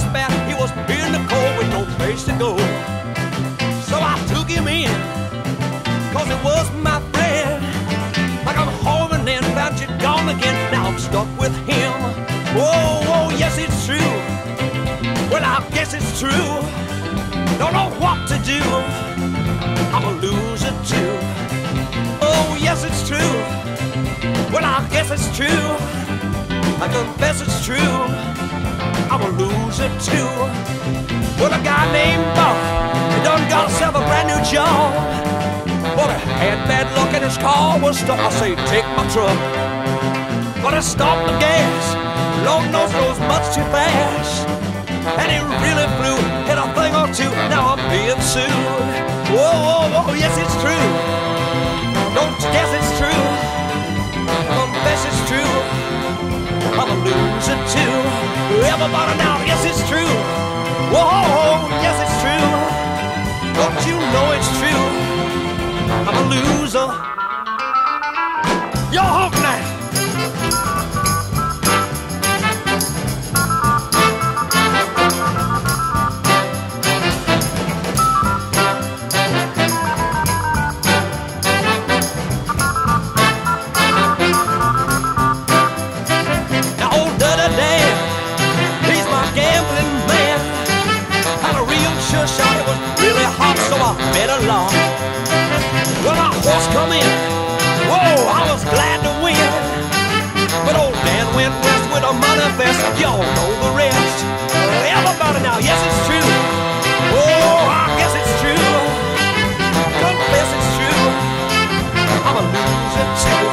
bad. He was in the cold with no place to go. So I took him in, cause it was my friend. Like I'm home and then found you gone again. Now I'm stuck with him. Whoa, whoa, yes it's true. Well, I guess it's true. Don't know what to do. I'm a loser too. Oh, yes it's true. Well, I guess it's true. I confess it's true. I'm a loser too. Well, a guy named Buck, he done got himself a brand new job. But I had bad luck and his car was stuck. I say, take my truck. But I stopped the gas. Lord knows it was much too fast. And he really flew, hit a thing or two. Now I'm being sued. Whoa, whoa, whoa, yes it's true. Don't you guess it's true. Confess it's true. I'm a loser too. Everybody now, yes it's true. Whoa, yes it's true. Don't you know it's true? I'm a loser. You're home now. Better long. Well, my horse come in. Whoa, I was glad to win. But old Dan went west with a manifest. Y'all know the rest. Everybody now, yes it's true. Oh, I guess it's true. Confess it's true. I'm a loser too.